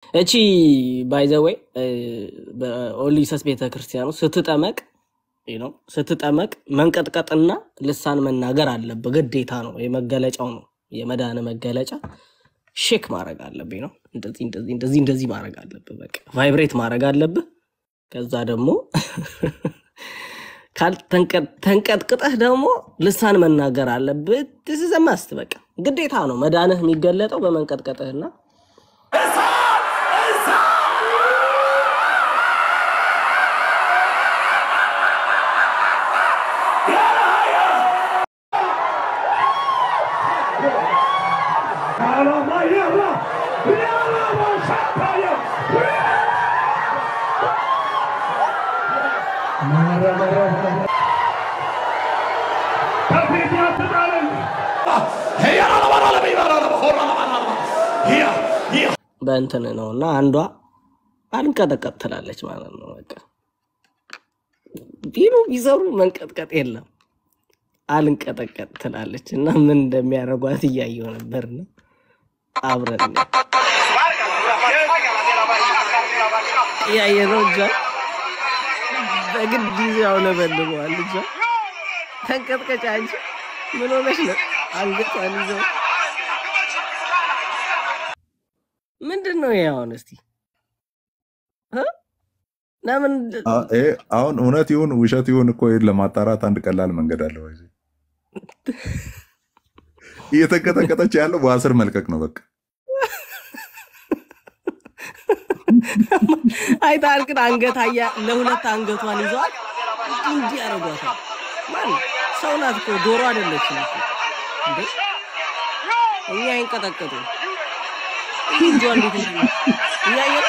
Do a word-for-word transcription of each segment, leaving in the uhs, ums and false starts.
እቺ ባይ ዘ ዌይ በኦሊሰስ ቤተክርስቲያኑ ስትጠመቅ you know ስትጠመቅ መንቀጥቀጥና ልሳን መናገር አለበት ግዴታ ነው የመገለጫው ነው የመዳነ መገለጫ ሼክ ማድረግ አለብኝ ነው እንደዚህ እንደዚህ እንደዚህ እንደዚህ ማድረግ አለበት በቃ ቫይብሬት ማድረግ አለበት ከዛ ደግሞ ካል ተንቀጥቀጥህ ደግሞ ልሳን መናገር አለበት this is a must በቃ ግዴታ ነው መዳነህ የሚገለጠው በመንቀጥቀጥህና በእንትን ነውና አንዷ አንቀጥቀጥ ትላለች ማለት ነው በቃ ቢሉ ይዘሩ መንቀጥቀጥ የለም አንቀጥቀጥ ትላለች እና ምን እንደሚያረጋት ያያየው ነበርና አብረን ያየነው ጃ በግድ ይዘው ለበልበዋል ጃ ተንቀጥቀጫ እንጂ ምን ሆነሽ ነው አንገቷን ይዘው ምንድነው ያው እስቲ እ ለምን እ አሁን እውነት ይሁን ውሸት ይሁን እኮ ለማጣራት አንድ ቀላል መንገድ አለ ወይ እየተቀጠቀጠች ያለው በአስር መልቀቅ ነው በቃ አይ ታልክ አንገታያ ለሁለት አንገቷን ይዟል እንዴ ያረጋታል ማን ሰው ናት እኮ ዶሮ አይደለችም እንዴ እኛ አይንቀጠቀጡ እንጆ እንዴት ነው ያየው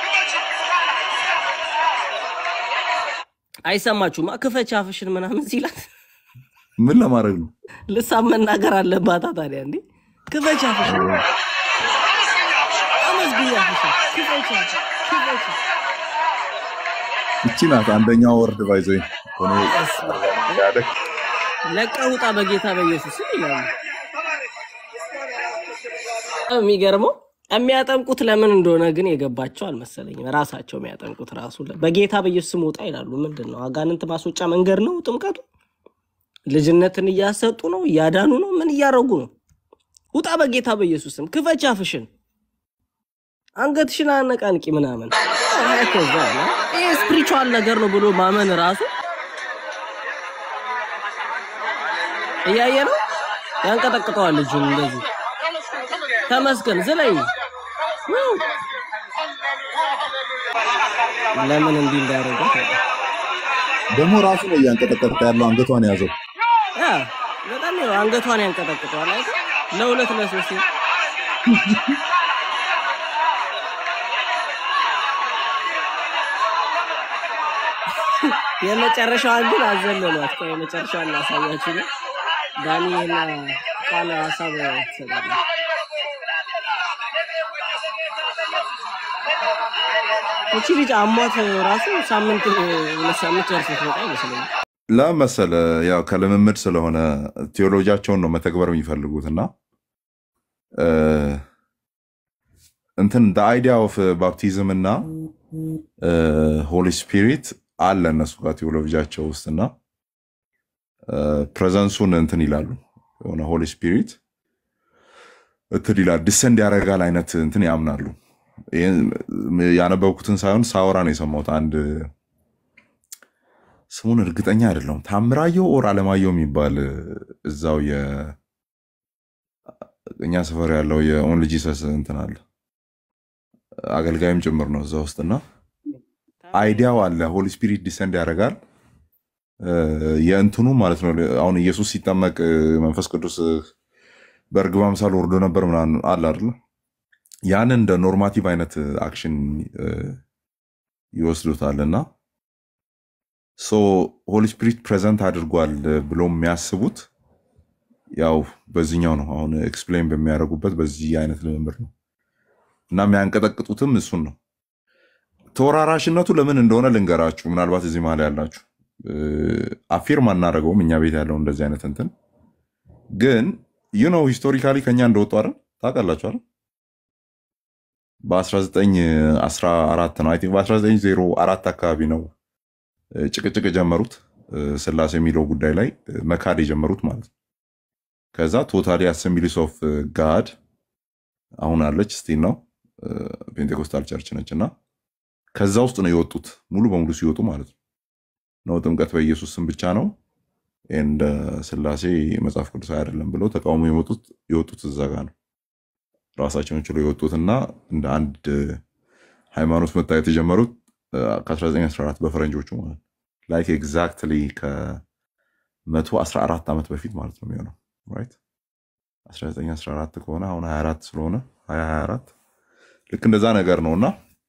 አይሰማችሁማ ክፈቻፍሽን ምናምን ሲላት ምን ለማድረግ ነው ልሳም መናገር አለባት ታዲያ እንዴ ክፈቻፍሽን አመስግኛፍሽ ክፈቻፍ ክፈቻ እቺ ናት አንደኛው ወርድ ባይዘይ ሆኖ ያደክ ለቀውጣ በጌታ በኢየሱስ ይላል የሚገርመው የሚያጠምቁት ለምን እንደሆነ ግን የገባቸው አልመሰለኝም ራሳቸው የሚያጠምቁት ራሱ በጌታ በኢየሱስ ወጣ ይላሉ ምንድነው አጋንንት ማስወጫ መንገድ ነው ጥምቀቱ ልጅነትን ያሰጡ ነው ያዳኑ ነው ምን ያረጉ ነው ውጣ በጌታ በኢየሱስም ክፈቻፍሽን አንገትሽን አነቃንቂ ምናምን አይከዛ ይሄ ስፒሪቹዋል ነገር ነው ብሎ ማመን ራሱ ያያየነው ያንቀጠቅጠዋል ልጁን እንደዚህ ተመስገን ዝለይ ለምን እንዲህ እንዳረጋት ደሞ ራሱ ነው ያንቀጠቀጠ ያለው አንገቷን ያዘው አ በጣም ነው አንገቷን ያንቀጠቅጠዋል አይደል ለሁለት ለሶስት የመጨረሻው ግን አዘለሏት ከመጨረሻው እናሳያችሁ ዳንኤልና ቃል ሐሳብ ተሰጠለ እቺ ልጅ አሟት ራሱ ሳምንት ለሳምንት ጨርሰት ወጣ ይመስላል ለምሳሌ ያው ከለምምድ ስለሆነ ቴዎሎጂያቸውን ነው መተግበር የሚፈልጉትና እ እንትን the idea of baptism እና holy spirit አለ እነሱ ጋር ቴዎሎጂያቸው ውስጥና ፕሬዘንሱን እንትን ይላሉ የሆነ holy spirit እንትን ይላል ዲሰንድ ያረጋል አይነት እንትን ያምናሉ ያነበብኩትን ሳይሆን ሳወራ ነው የሰማሁት አንድ ስሙን እርግጠኛ አይደለም ታምራየው ኦር አለማየው የሚባል እዛው የ እኛ ሰፈር ያለው የኦንሊ ጂሰስ እንትን አለ አገልጋይም ጭምር ነው እዛው ውስጥና አይዲያው አለ ሆሊ ስፒሪት ዲሰንድ ያረጋል የእንትኑ ማለት ነው አሁን ኢየሱስ ሲጠመቅ መንፈስ ቅዱስ በርግብ አምሳል ወርዶ ነበር ምናምን አለ አይደል ያን እንደ ኖርማቲቭ አይነት አክሽን ይወስዱታልና ሶ ሆሊ ስፒሪት ፕሬዘንት አድርጓል ብሎ የሚያስቡት ያው በዚህኛው ነው አሁን ኤክስፕሌን በሚያደርጉበት በዚህ አይነት ልምምድ ነው እና የሚያንቀጠቅጡትም እሱን ነው ተወራራሽነቱ ለምን እንደሆነ ልንገራችሁ ምናልባት እዚህ ማለት ያላችሁ አፊርም አናረጋውም እኛ ቤት ያለው እንደዚህ አይነት እንትን ግን you know historically ከኛ እንደወጡ አይደል ታውቃላችሁ አይደል በ1914 ነው አይ ቲንክ በ1904 አካባቢ ነው ጭቅጭቅ ጀመሩት ስላሴ የሚለው ጉዳይ ላይ መካድ የጀመሩት ማለት ነው። ከዛ ቶታሊ አሰምብሊስ ኦፍ ጋድ አሁን አለች ስቲል ነው ፔንቴኮስታል ቸርች ነችና ከዛ ውስጥ ነው የወጡት ሙሉ በሙሉ ሲወጡ ማለት ነው። ነው ጥምቀት በኢየሱስ ስም ብቻ ነው እንደ ስላሴ መጽሐፍ ቅዱስ አይደለም ብለው ተቃውሞ የወጡት የወጡት እዛ ጋር ነው። ራሳቸውን ችለው የወጡትና እንደ አንድ ሃይማኖት መታየት የጀመሩት ከ1914 በፈረንጆቹ ማለት ላይክ ኤግዛክትሊ ከ114 ዓመት በፊት ማለት ነው የሚሆነው ራይት አስራ ዘጠኝ አስራ አራት ከሆነ አሁን ሃያ አራት ስለሆነ ሃያ ሃያ አራት ልክ እንደዛ ነገር ነውና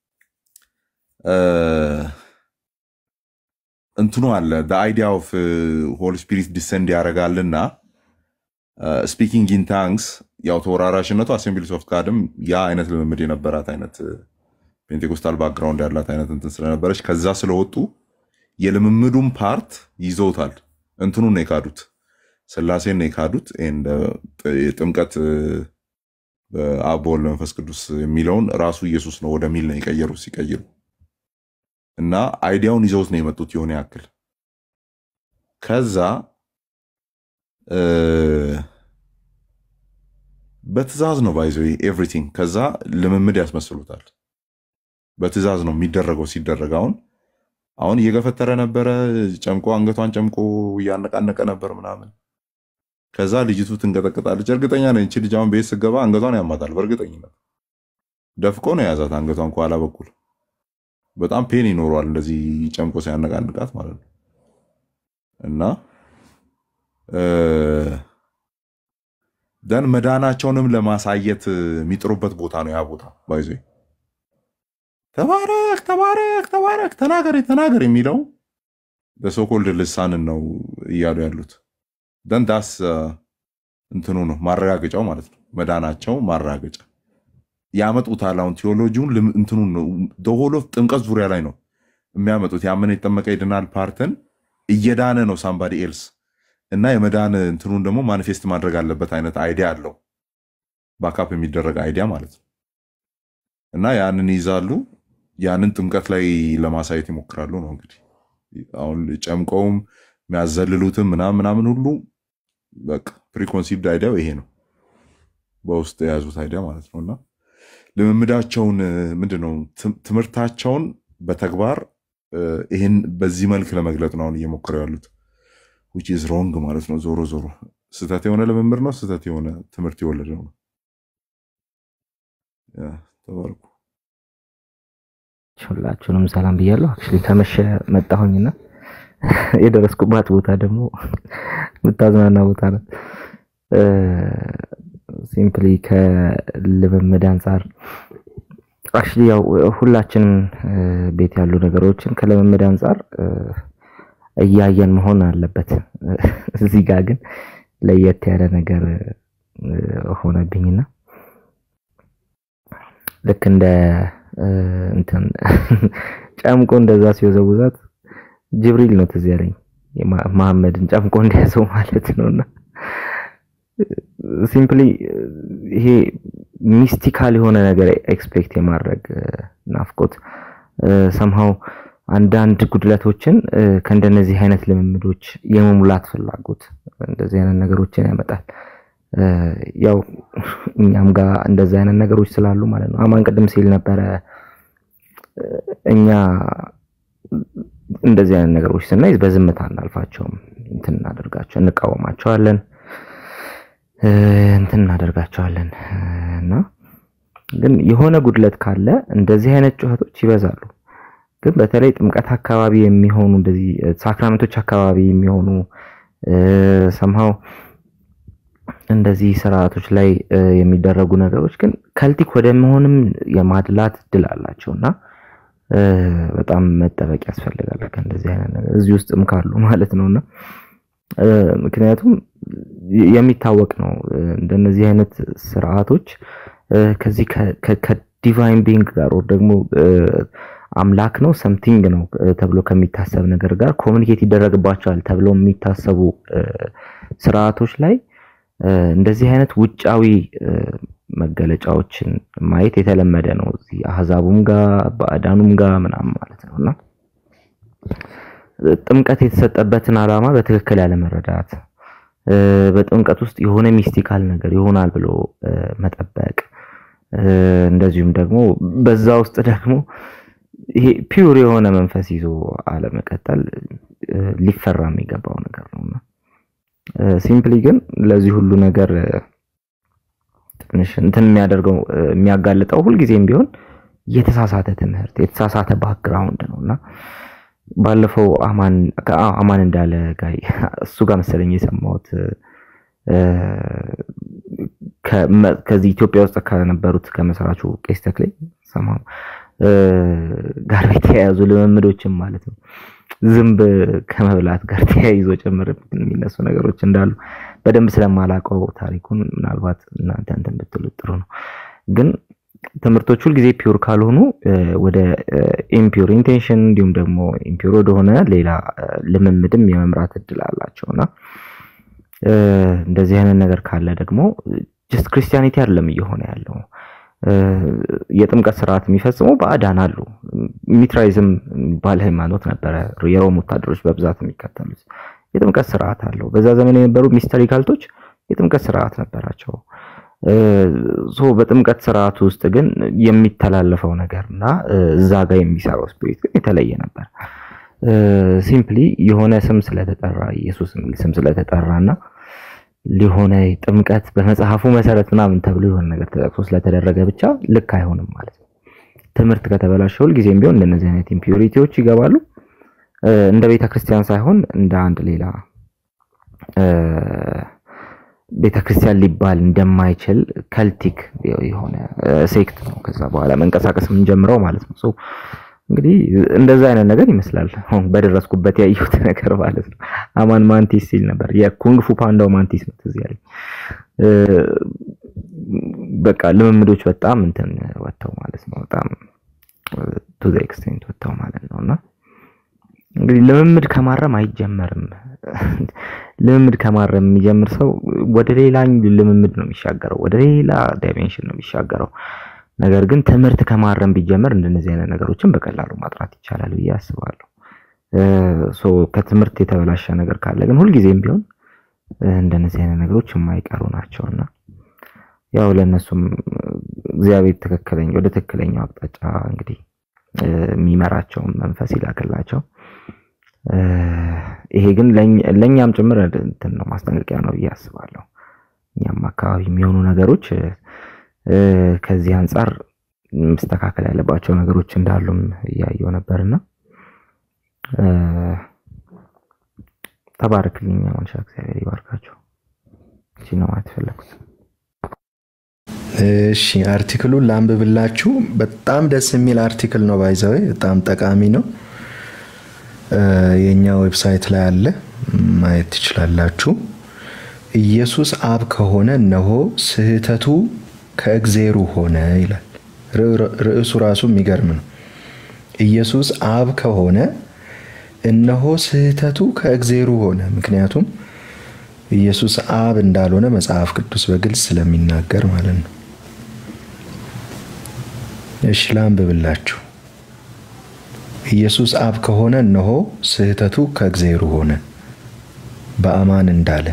እንትኑ አለ the idea of uh, holy spirit descend ያረጋልና ስፒኪንግ ኢን ታንክስ ያው ተወራራሽነቱ አሴምብሊስ ኦፍ ጋድም ያ አይነት ልምምድ የነበራት አይነት ፔንቴኮስታል ባክግራውንድ ያላት አይነት እንትን ስለነበረች ከዛ ስለወጡ የልምምዱን ፓርት ይዘውታል። እንትኑን ነው የካዱት ስላሴን ነው የካዱት and ጥምቀት በአብ ወልድ መንፈስ ቅዱስ የሚለውን ራሱ ኢየሱስ ነው ወደሚል ነው የቀየሩ ሲቀይሩ እና አይዲያውን ይዘውት ነው የመጡት የሆነ ያክል ከዛ በትእዛዝ ነው ባይዘው ኤቭሪቲንግ ከዛ ልምምድ ያስመስሉታል። በትእዛዝ ነው የሚደረገው ሲደረጋውን አሁን እየገፈተረ ነበር ጨምቆ አንገቷን ጨምቆ ያነቃነቀ ነበር ምናምን ከዛ ልጅቱ ትንቀጠቀጣለች። እርግጠኛ ነኝ እቺ ልጅ አሁን ቤት ስገባ አንገቷን ያማታል በእርግጠኝነት ደፍቆ ነው ያዛት አንገቷን ኳላ በኩል በጣም ፔን ይኖረዋል እንደዚህ ጨምቆ ሲያነቃንቃት ማለት ነው። እና ደን መዳናቸውንም ለማሳየት የሚጥሩበት ቦታ ነው ያ ቦታ ባይዘይ ተባረክ ተባረክ ተባረክ ተናገር ተናገር የሚለው በሶኮልድ ልሳን ነው እያሉ ያሉት ደን ዳስ እንትኑ ነው ማረጋገጫው ማለት ነው መዳናቸው ማረጋገጫ ያመጡታል። አሁን ቴዎሎጂውን እንትኑ ነው the whole of ጥምቀት ዙሪያ ላይ ነው የሚያመጡት ያመነ የተጠመቀ ይድናል ፓርትን እየዳነ ነው somebody else እና የመዳን እንትኑን ደግሞ ማኒፌስት ማድረግ አለበት አይነት አይዲያ አለው ባካፕ የሚደረግ አይዲያ ማለት ነው። እና ያንን ይዛሉ ያንን ጥምቀት ላይ ለማሳየት ይሞክራሉ ነው እንግዲህ አሁን ጨምቆም የሚያዘልሉትም ምናምን ምናምን ሁሉ በቃ ፕሪኮንሲቭድ አይዲያው ይሄ ነው በውስጥ የያዙት አይዲያ ማለት ነውና ልምምዳቸውን ምንድነው ትምርታቸውን በተግባር ይሄን በዚህ መልክ ለመግለጥ ነው እየሞከሩ ያሉት which is wrong ማለት ነው። ዞሮ ዞሮ ስተት የሆነ ልምምድ ነው ስተት የሆነ ትምርት ይወለደው ነው ያ ተባረኩ። ሁላችሁንም ሰላም ብያለሁ። አክቹሊ ተመሸ መጣሁኝና የደረስኩባት ቦታ ደግሞ ምታዝናና ቦታ ነው። ሲምፕሊ ከልምምድ አንፃር አክቹሊ ያው ሁላችንም ቤት ያሉ ነገሮችን ከልምምድ አንፃር እያየን መሆን አለበት። እዚህ ጋር ግን ለየት ያለ ነገር ሆነብኝና ልክ እንደ እንትን ጨምቆ እንደዛ ሲወዘውዛት ጅብሪል ነው ትዝ ያለኝ መሐመድን ጨምቆ እንደያዘው ማለት ነውና ሲምፕሊ ይሄ ሚስቲካል የሆነ ነገር ኤክስፔክት የማድረግ ናፍቆት somehow አንዳንድ ጉድለቶችን ከእንደነዚህ አይነት ልምምዶች የመሙላት ፍላጎት እንደዚህ አይነት ነገሮችን ያመጣል። ያው እኛም ጋር እንደዚህ አይነት ነገሮች ስላሉ ማለት ነው። አማን ቀደም ሲል ነበር እኛ እንደዚህ አይነት ነገሮች ስናይ በዝምታ እናልፋቸውም እንትን እናደርጋቸው እንቃወማቸዋለን እንትን እናደርጋቸዋለን እና ግን የሆነ ጉድለት ካለ እንደዚህ አይነት ጩኸቶች ይበዛሉ። ግን በተለይ ጥምቀት አካባቢ የሚሆኑ እንደዚህ ሳክራመንቶች አካባቢ የሚሆኑ somehow እንደዚህ ስርዓቶች ላይ የሚደረጉ ነገሮች ግን ከልቲክ ወደ መሆንም የማድላት ድል አላቸውና በጣም መጠበቅ ያስፈልጋል ከእንደዚህ አይነት ነገር እዚህ ውስጥም ካሉ ማለት ነውና ምክንያቱም የሚታወቅ ነው እንደነዚህ አይነት ስርዓቶች ከዚህ ከዲቫይን ቢንግ ጋር ወይ ደግሞ አምላክ ነው something ነው ተብሎ ከሚታሰብ ነገር ጋር ኮሙኒኬት ይደረግባቸዋል ተብሎ የሚታሰቡ ስርዓቶች ላይ እንደዚህ አይነት ውጫዊ መገለጫዎችን ማየት የተለመደ ነው እዚህ አህዛቡም ጋር ባዕዳኑም ጋር ምናምን ማለት ነውና ጥምቀት የተሰጠበትን ዓላማ በትክክል ያለ መረዳት በጥምቀት ውስጥ የሆነ ሚስቲካል ነገር ይሆናል ብሎ መጠበቅ እንደዚሁም ደግሞ በዛ ውስጥ ደግሞ ይሄ ፒውር የሆነ መንፈስ ይዞ አለ መቀጠል ሊፈራ የሚገባው ነገር ነውና ሲምፕሊ ግን ለዚህ ሁሉ ነገር ትንሽ እንትን የሚያደርገው የሚያጋልጠው ሁሉ ጊዜም ቢሆን የተሳሳተ ትምህርት የተሳሳተ ባክግራውንድ ነውና ባለፈው አማን አማን እንዳለ ጋይ እሱ ጋር መሰለኝ የሰማሁት ከዚህ ኢትዮጵያ ውስጥ ከነበሩት ከመሰራቹ ቄስ ተክሌ ሰማው ጋር የተያያዙ ልምምዶችም ማለት ነው ዝምብ ከመብላት ጋር ተያይዞ ጨምር የሚነሱ ነገሮች እንዳሉ በደንብ ስለማላቀው ታሪኩን ምናልባት እናንተ እንትን ብትሉት ጥሩ ነው ግን ትምርቶች ሁሉ ጊዜ ፒውር ካልሆኑ ወደ ኢምፒውር ኢንቴንሽን እንዲሁም ደግሞ ኢምፒውር ወደሆነ ሌላ ልምምድም የመምራት እድል አላቸውና እንደዚህ አይነት ነገር ካለ ደግሞ ጀስት ክርስቲያኒቲ አይደለም እየሆነ ያለው የጥምቀት ስርዓት የሚፈጽሙ ባዕዳን አሉ ሚትራይዝም ባለ ሃይማኖት ነበር የሮም ወታደሮች በብዛት የሚከተሉት የጥምቀት ስርዓት አለው በዛ ዘመን የነበሩ ሚስተሪ ካልቶች የጥምቀት ስርዓት ነበራቸው ሶ በጥምቀት ስርዓት ውስጥ ግን የሚተላለፈው ነገርና እዛ ጋር የሚሰራው ስፒሪት ግን የተለየ ነበር ሲምፕሊ የሆነ ስም ስለተጠራ ኢየሱስ የሚል ስም ስለተጠራና ሊሆነ ጥምቀት በመጽሐፉ መሰረት ምናምን ተብሎ የሆነ ነገር ተጠቅሶ ስለተደረገ ብቻ ልክ አይሆንም ማለት ነው ትምርት ከተበላሸው ሁሉ ጊዜም ቢሆን እንደነዚህ አይነት ኢምፒዩሪቲዎች ይገባሉ እንደ ቤተ ክርስቲያን ሳይሆን እንደ አንድ ሌላ ቤተ ክርስቲያን ሊባል እንደማይችል ከልቲክ የሆነ ሴክት ነው ከዛ በኋላ መንቀሳቀስ ምን ጀምረው ማለት ነው ሶ እንግዲህ እንደዛ አይነት ነገር ይመስላል አሁን በደረስኩበት ያየሁት ነገር ማለት ነው አማን ማንቲስ ሲል ነበር የኩንግ ፉ ፓንዳው ማንቲስ ነው እዚህ ያለኝ በቃ ልምምዶች በጣም እንትን ወጣው ማለት ነው በጣም to the extent ወጣው ማለት ነውና እንግዲህ ልምምድ ከማረም አይጀመርም ልምምድ ከማረም የሚጀምር ሰው ወደ ሌላኝ ልምምድ ነው የሚሻገረው ወደ ሌላ ዳይሜንሽን ነው የሚሻገረው ነገር ግን ትምህርት ከማረም ቢጀመር እንደነዚህ አይነት ነገሮችን በቀላሉ ማጥራት ይቻላል ብዬ አስባለሁ ሶ ከትምህርት የተበላሸ ነገር ካለ ግን ሁሉ ጊዜም ቢሆን እንደነዚህ አይነት ነገሮች የማይቀሩ ናቸውና ያው ለነሱም እግዚአብሔር ተከክለኝ ወደ ተከክለኛው አቅጣጫ እንግዲህ የሚመራቸው መንፈስ ይላከላቸው ይሄ ግን ለኛም ጭምር እንትን ነው ማስጠንቀቂያ ነው ብዬ አስባለሁ እኛም አካባቢ የሚሆኑ ነገሮች ከዚህ አንፃር መስተካከል ያለባቸው ነገሮች እንዳሉም ያየው ነበርና ተባረክልኝ ማንሻ እግዚአብሔር ይባርካችሁ እቺ ነው አትፈልኩት እሺ አርቲክሉን ላንብብላችሁ በጣም ደስ የሚል አርቲክል ነው ባይዘው በጣም ጠቃሚ ነው የኛ ዌብሳይት ላይ አለ ማየት ትችላላችሁ ኢየሱስ አብ ከሆነ ነው ስህተቱ ከእግዚአብሔር ሆነ ይላል ርዕሱ ራሱ የሚገርም ነው ኢየሱስ አብ ከሆነ እነሆ ስህተቱ ከእግዚአብሔር ሆነ ምክንያቱም ኢየሱስ አብ እንዳልሆነ መጽሐፍ ቅዱስ በግልጽ ስለሚናገር ማለት ነው እሺ ላንብብላችሁ ኢየሱስ አብ ከሆነ እነሆ ስህተቱ ከእግዚአብሔር ሆነ በአማን እንዳለ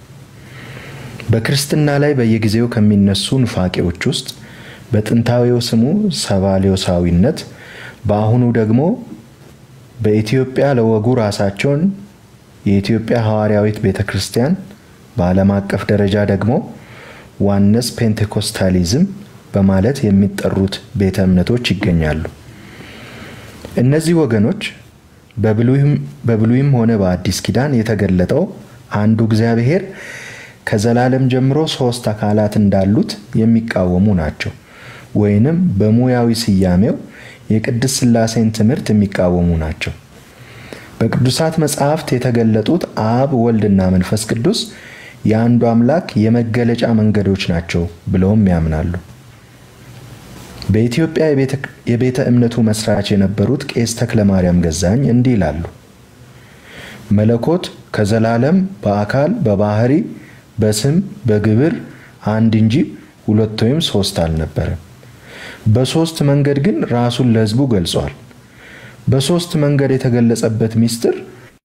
በክርስትና ላይ በየጊዜው ከሚነሱ ንፋቄዎች ውስጥ በጥንታዊው ስሙ ሰባሌዎሳዊነት በአሁኑ ደግሞ በኢትዮጵያ ለወጉ ራሳቸውን የኢትዮጵያ ሐዋርያዊት ቤተክርስቲያን በዓለም አቀፍ ደረጃ ደግሞ ዋነስ ፔንቴኮስታሊዝም በማለት የሚጠሩት ቤተ እምነቶች ይገኛሉ እነዚህ ወገኖች በብሉይም በብሉይም ሆነ በአዲስ ኪዳን የተገለጠው አንዱ እግዚአብሔር ከዘላለም ጀምሮ ሶስት አካላት እንዳሉት የሚቃወሙ ናቸው ወይንም በሙያዊ ሲያሜው የቅድስት ሥላሴን ትምህርት የሚቃወሙ ናቸው በቅዱሳት መጻሕፍት የተገለጡት አብ ወልድና መንፈስ ቅዱስ የአንዱ አምላክ የመገለጫ መንገዶች ናቸው ብለውም ያምናሉ በኢትዮጵያ የቤተ እምነቱ መስራች የነበሩት ቄስ ተክለ ማርያም ገዛኝ እንዲህ ይላሉ መለኮት ከዘላለም በአካል በባህሪ በስም በግብር አንድ እንጂ ሁለት ወይም ሶስት አልነበረም። በሶስት መንገድ ግን ራሱን ለሕዝቡ ገልጿል። በሶስት መንገድ የተገለጸበት ሚስጥር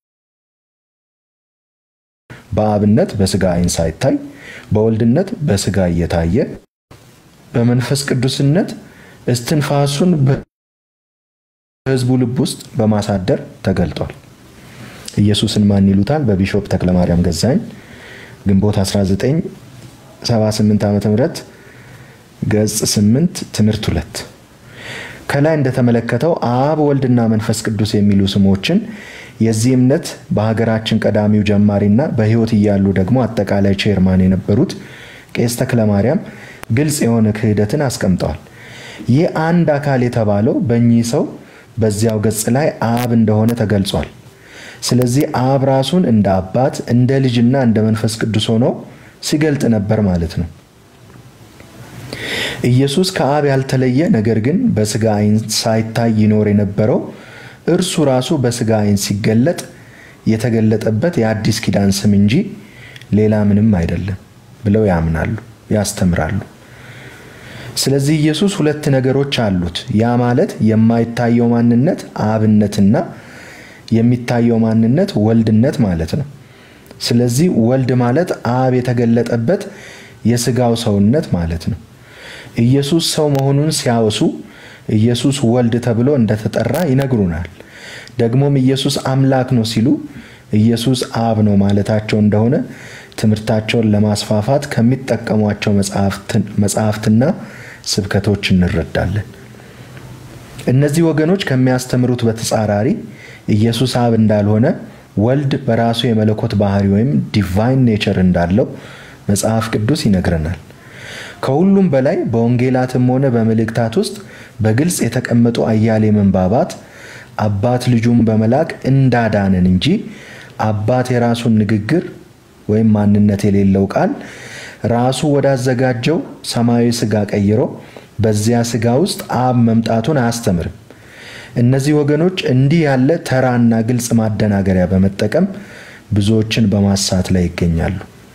በአብነት በስጋ አይን ሳይታይ፣ በወልድነት በስጋ እየታየ፣ በመንፈስ ቅዱስነት እስትንፋሱን በሕዝቡ ልብ ውስጥ በማሳደር ተገልጧል። ኢየሱስን ማን ይሉታል? በቢሾፕ ተክለማርያም ገዛኝ ግንቦት አስራ ዘጠኝ ሰባ ስምንት ዓመተ ምህረት ገጽ ስምንት ትምህርት ሁለት። ከላይ እንደተመለከተው አብ ወልድና መንፈስ ቅዱስ የሚሉ ስሞችን የዚህ እምነት በሀገራችን ቀዳሚው ጀማሪና በህይወት እያሉ ደግሞ አጠቃላይ ቼርማን የነበሩት ቄስ ተክለማርያም ግልጽ የሆነ ክህደትን አስቀምጠዋል። ይህ አንድ አካል የተባለው በእኚህ ሰው በዚያው ገጽ ላይ አብ እንደሆነ ተገልጿል። ስለዚህ አብ ራሱን እንደ አባት እንደ ልጅና እንደ መንፈስ ቅዱስ ሆኖ ሲገልጥ ነበር ማለት ነው። ኢየሱስ ከአብ ያልተለየ ነገር ግን በስጋ አይን ሳይታይ ይኖር የነበረው እርሱ ራሱ በስጋ አይን ሲገለጥ የተገለጠበት የአዲስ ኪዳን ስም እንጂ ሌላ ምንም አይደለም ብለው ያምናሉ፣ ያስተምራሉ። ስለዚህ ኢየሱስ ሁለት ነገሮች አሉት። ያ ማለት የማይታየው ማንነት አብነትና የሚታየው ማንነት ወልድነት ማለት ነው። ስለዚህ ወልድ ማለት አብ የተገለጠበት የስጋው ሰውነት ማለት ነው። ኢየሱስ ሰው መሆኑን ሲያወሱ ኢየሱስ ወልድ ተብሎ እንደተጠራ ይነግሩናል። ደግሞም ኢየሱስ አምላክ ነው ሲሉ ኢየሱስ አብ ነው ማለታቸው እንደሆነ ትምህርታቸውን ለማስፋፋት ከሚጠቀሟቸው መጽሐፍትና ስብከቶች እንረዳለን። እነዚህ ወገኖች ከሚያስተምሩት በተጻራሪ ኢየሱስ አብ እንዳልሆነ ወልድ በራሱ የመለኮት ባህሪ ወይም ዲቫይን ኔቸር እንዳለው መጽሐፍ ቅዱስ ይነግረናል። ከሁሉም በላይ በወንጌላትም ሆነ በመልእክታት ውስጥ በግልጽ የተቀመጡ አያሌ መንባባት አባት ልጁን በመላክ እንዳዳነን እንጂ አባት የራሱን ንግግር ወይም ማንነት የሌለው ቃል ራሱ ወዳዘጋጀው ሰማያዊ ስጋ ቀይሮ በዚያ ስጋ ውስጥ አብ መምጣቱን አያስተምርም። እነዚህ ወገኖች እንዲህ ያለ ተራና ግልጽ ማደናገሪያ በመጠቀም ብዙዎችን በማሳት ላይ ይገኛሉ።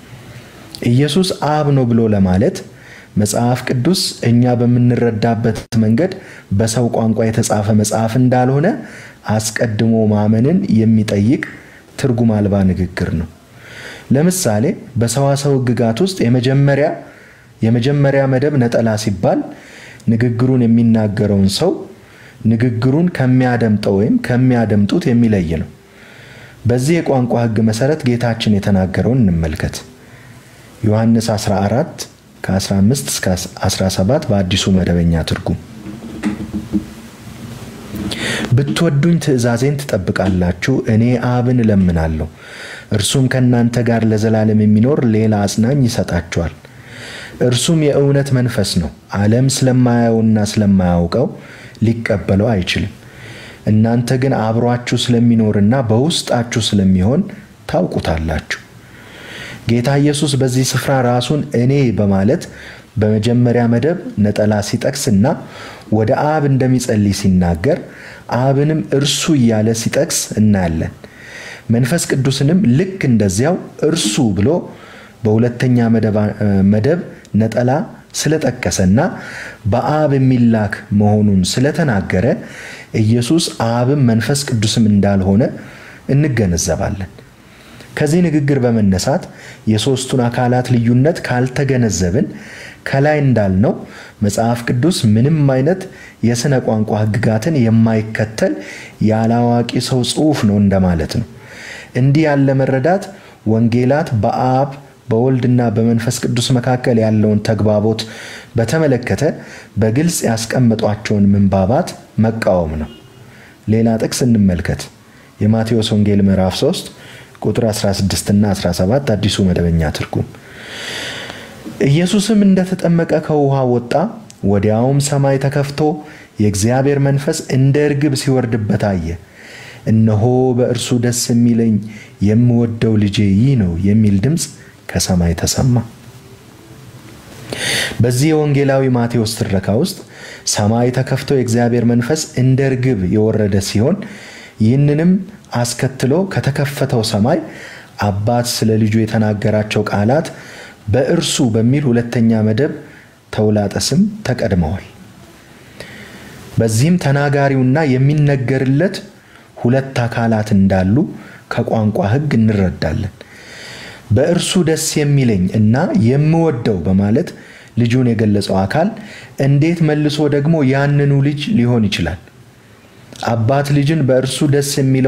ኢየሱስ አብ ነው ብሎ ለማለት መጽሐፍ ቅዱስ እኛ በምንረዳበት መንገድ በሰው ቋንቋ የተጻፈ መጽሐፍ እንዳልሆነ አስቀድሞ ማመንን የሚጠይቅ ትርጉም አልባ ንግግር ነው። ለምሳሌ በሰዋሰው ሕግጋት ውስጥ የመጀመሪያ የመጀመሪያ መደብ ነጠላ ሲባል ንግግሩን የሚናገረውን ሰው ንግግሩን ከሚያደምጠው ወይም ከሚያደምጡት የሚለይ ነው። በዚህ የቋንቋ ሕግ መሰረት ጌታችን የተናገረውን እንመልከት። ዮሐንስ አስራ አራት ከአስራ አምስት እስከ አስራ ሰባት በአዲሱ መደበኛ ትርጉም ብትወዱኝ ትእዛዜን ትጠብቃላችሁ፣ እኔ አብን እለምናለሁ፣ እርሱም ከእናንተ ጋር ለዘላለም የሚኖር ሌላ አጽናኝ ይሰጣችኋል። እርሱም የእውነት መንፈስ ነው። ዓለም ስለማያየውና ስለማያውቀው ሊቀበለው አይችልም። እናንተ ግን አብሯችሁ ስለሚኖርና በውስጣችሁ ስለሚሆን ታውቁታላችሁ። ጌታ ኢየሱስ በዚህ ስፍራ ራሱን እኔ በማለት በመጀመሪያ መደብ ነጠላ ሲጠቅስና ወደ አብ እንደሚጸልይ ሲናገር አብንም እርሱ እያለ ሲጠቅስ እናያለን። መንፈስ ቅዱስንም ልክ እንደዚያው እርሱ ብሎ በሁለተኛ መደብ ነጠላ ስለጠቀሰና በአብ የሚላክ መሆኑን ስለተናገረ ኢየሱስ አብም መንፈስ ቅዱስም እንዳልሆነ እንገነዘባለን። ከዚህ ንግግር በመነሳት የሶስቱን አካላት ልዩነት ካልተገነዘብን ከላይ እንዳልነው መጽሐፍ ቅዱስ ምንም አይነት የሥነ ቋንቋ ሕግጋትን የማይከተል ያላዋቂ ሰው ጽሑፍ ነው እንደማለት ነው። እንዲህ ያለ መረዳት ወንጌላት በአብ በወልድና በመንፈስ ቅዱስ መካከል ያለውን ተግባቦት በተመለከተ በግልጽ ያስቀመጧቸውን ምንባባት መቃወም ነው። ሌላ ጥቅስ እንመልከት። የማቴዎስ ወንጌል ምዕራፍ ሶስት ቁጥር አስራ ስድስት እና አስራ ሰባት አዲሱ መደበኛ ትርጉም። ኢየሱስም እንደተጠመቀ ከውሃ ወጣ፣ ወዲያውም ሰማይ ተከፍቶ የእግዚአብሔር መንፈስ እንደ እርግብ ሲወርድበት አየ። እነሆ በእርሱ ደስ የሚለኝ የምወደው ልጄ ይህ ነው የሚል ድምፅ ከሰማይ ተሰማ። በዚህ የወንጌላዊ ማቴዎስ ትረካ ውስጥ ሰማይ ተከፍቶ የእግዚአብሔር መንፈስ እንደ እርግብ የወረደ ሲሆን ይህንንም አስከትሎ ከተከፈተው ሰማይ አባት ስለ ልጁ የተናገራቸው ቃላት በእርሱ በሚል ሁለተኛ መደብ ተውላጠ ስም ተቀድመዋል። በዚህም ተናጋሪውና የሚነገርለት ሁለት አካላት እንዳሉ ከቋንቋ ሕግ እንረዳለን። በእርሱ ደስ የሚለኝ እና የምወደው በማለት ልጁን የገለጸው አካል እንዴት መልሶ ደግሞ ያንኑ ልጅ ሊሆን ይችላል? አባት ልጅን በእርሱ ደስ የሚለው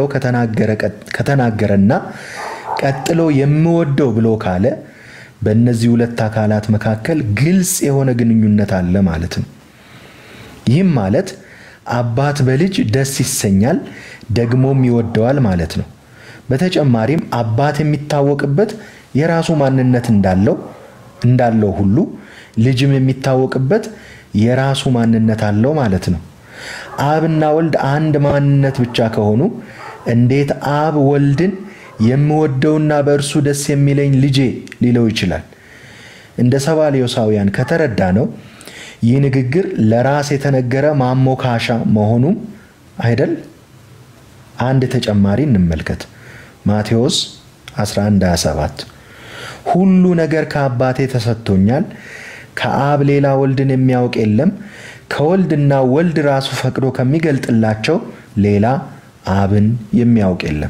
ከተናገረና ቀጥሎ የምወደው ብሎ ካለ በእነዚህ ሁለት አካላት መካከል ግልጽ የሆነ ግንኙነት አለ ማለት ነው። ይህም ማለት አባት በልጅ ደስ ይሰኛል ደግሞም ይወደዋል ማለት ነው። በተጨማሪም አባት የሚታወቅበት የራሱ ማንነት እንዳለው እንዳለው ሁሉ ልጅም የሚታወቅበት የራሱ ማንነት አለው ማለት ነው። አብና ወልድ አንድ ማንነት ብቻ ከሆኑ እንዴት አብ ወልድን የምወደውና በእርሱ ደስ የሚለኝ ልጄ ሊለው ይችላል? እንደ ሰባልዮሳውያን ከተረዳ ነው ይህ ንግግር ለራስ የተነገረ ማሞካሻ መሆኑ አይደል? አንድ ተጨማሪ እንመልከት። ማቴዎስ አስራ አንድ ሃያ ሰባት ሁሉ ነገር ከአባቴ ተሰጥቶኛል፣ ከአብ ሌላ ወልድን የሚያውቅ የለም፣ ከወልድና ወልድ ራሱ ፈቅዶ ከሚገልጥላቸው ሌላ አብን የሚያውቅ የለም።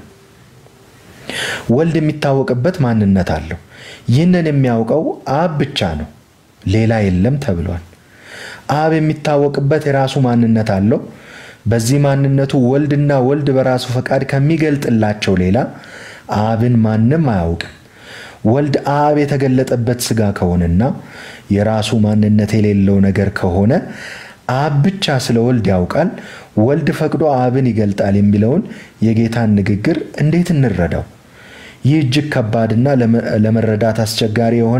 ወልድ የሚታወቅበት ማንነት አለው። ይህንን የሚያውቀው አብ ብቻ ነው፣ ሌላ የለም ተብሏል። አብ የሚታወቅበት የራሱ ማንነት አለው። በዚህ ማንነቱ ወልድና ወልድ በራሱ ፈቃድ ከሚገልጥላቸው ሌላ አብን ማንም አያውቅም። ወልድ አብ የተገለጠበት ሥጋ ከሆነና የራሱ ማንነት የሌለው ነገር ከሆነ አብ ብቻ ስለ ወልድ ያውቃል፣ ወልድ ፈቅዶ አብን ይገልጣል የሚለውን የጌታን ንግግር እንዴት እንረዳው? ይህ እጅግ ከባድና ለመረዳት አስቸጋሪ የሆነ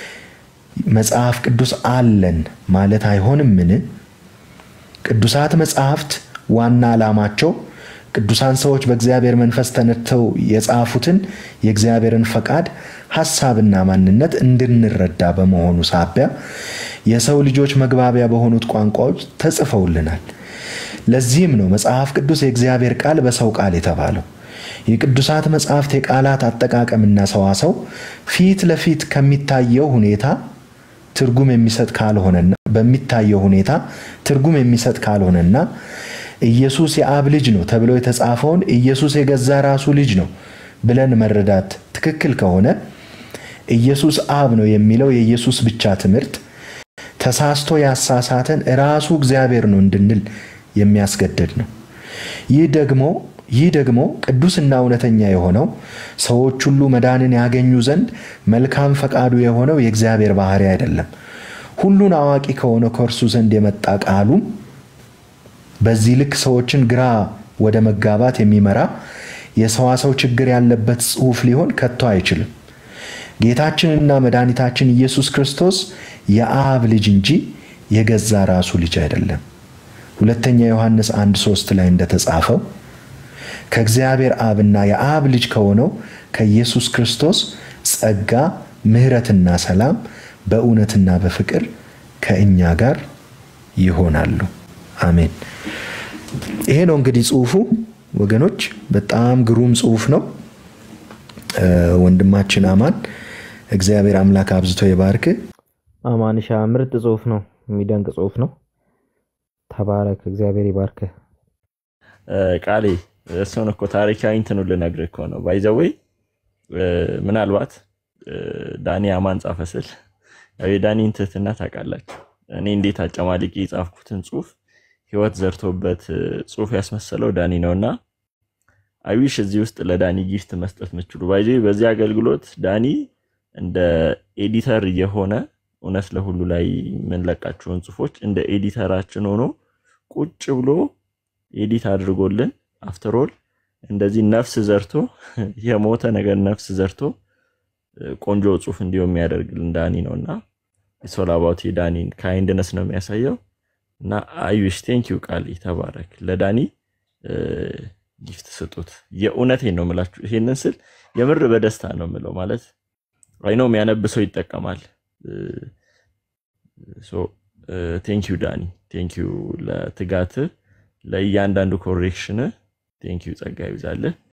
መጽሐፍ ቅዱስ አለን ማለት አይሆንምን? ቅዱሳት መጽሐፍት ዋና ዓላማቸው ቅዱሳን ሰዎች በእግዚአብሔር መንፈስ ተነድተው የጻፉትን የእግዚአብሔርን ፈቃድ ሐሳብና ማንነት እንድንረዳ በመሆኑ ሳቢያ የሰው ልጆች መግባቢያ በሆኑት ቋንቋዎች ተጽፈውልናል። ለዚህም ነው መጽሐፍ ቅዱስ የእግዚአብሔር ቃል በሰው ቃል የተባለው። የቅዱሳት መጽሐፍት የቃላት አጠቃቀምና ሰዋሰው ፊት ለፊት ከሚታየው ሁኔታ ትርጉም የሚሰጥ ካልሆነና በሚታየው ሁኔታ ትርጉም የሚሰጥ ካልሆነና ኢየሱስ የአብ ልጅ ነው ተብሎ የተጻፈውን ኢየሱስ የገዛ ራሱ ልጅ ነው ብለን መረዳት ትክክል ከሆነ ኢየሱስ አብ ነው የሚለው የኢየሱስ ብቻ ትምህርት ተሳስቶ ያሳሳተን ራሱ እግዚአብሔር ነው እንድንል የሚያስገድድ ነው። ይህ ደግሞ ይህ ደግሞ ቅዱስና እውነተኛ የሆነው ሰዎች ሁሉ መዳንን ያገኙ ዘንድ መልካም ፈቃዱ የሆነው የእግዚአብሔር ባህሪ አይደለም። ሁሉን አዋቂ ከሆነው ከእርሱ ዘንድ የመጣ ቃሉም በዚህ ልክ ሰዎችን ግራ ወደ መጋባት የሚመራ የሰዋሰው ችግር ያለበት ጽሑፍ ሊሆን ከቶ አይችልም። ጌታችንና መድኃኒታችን ኢየሱስ ክርስቶስ የአብ ልጅ እንጂ የገዛ ራሱ ልጅ አይደለም። ሁለተኛ ዮሐንስ አንድ ሶስት ላይ እንደተጻፈው ከእግዚአብሔር አብና የአብ ልጅ ከሆነው ከኢየሱስ ክርስቶስ ጸጋ ምሕረትና ሰላም በእውነትና በፍቅር ከእኛ ጋር ይሆናሉ። አሜን። ይሄ ነው እንግዲህ ጽሑፉ ወገኖች፣ በጣም ግሩም ጽሑፍ ነው። ወንድማችን አማን እግዚአብሔር አምላክ አብዝቶ ይባርክ። አማንሻ ምርጥ ጽሑፍ ነው፣ የሚደንቅ ጽሑፍ ነው። ተባረክ፣ እግዚአብሔር ይባርክ። ቃሌ እሱን እኮ ታሪካዊ እንትኑ ልነግርህ እኮ ነው። ባይ ዘ ዌይ ምናልባት ዳኒ አማን ጻፈ ስል ያው የዳኒን ትህትና ታውቃላችሁ። እኔ እንዴት አጨማልቄ የጻፍኩትን ጽሑፍ ህይወት ዘርቶበት ጽሑፍ ያስመሰለው ዳኒ ነውና አይዊሽ እዚህ ውስጥ ለዳኒ ጊፍት መስጠት ምችሉ። ባይ ዘ ዌይ በዚህ አገልግሎት ዳኒ እንደ ኤዲተር የሆነ እውነት ለሁሉ ላይ ምን ለቃችሁን ጽሑፎች እንደ ኤዲተራችን ሆኖ ቁጭ ብሎ ኤዲት አድርጎልን አፍተር ኦል እንደዚህ ነፍስ ዘርቶ የሞተ ነገር ነፍስ ዘርቶ ቆንጆ ጽሑፍ እንዲሆን የሚያደርግልን ዳኒ ነውና ኢትስ አባውት ዳኒን ካይንድነስ ነው የሚያሳየው። እና አይዊሽ ቴንክ ዩ ቃሊ ተባረክ። ለዳኒ ጊፍት ስጡት። የእውነቴን ነው የምላችሁ። ይሄንን ስል የምር በደስታ ነው የምለው። ማለት አይ ኖ የሚያነብሰው ይጠቀማል። ሶ ቴንክ ዩ ዳኒ፣ ቴንክ ዩ ለትጋት ለእያንዳንዱ ኮሬክሽን ቴንክ ዩ ጸጋ ይብዛልህ።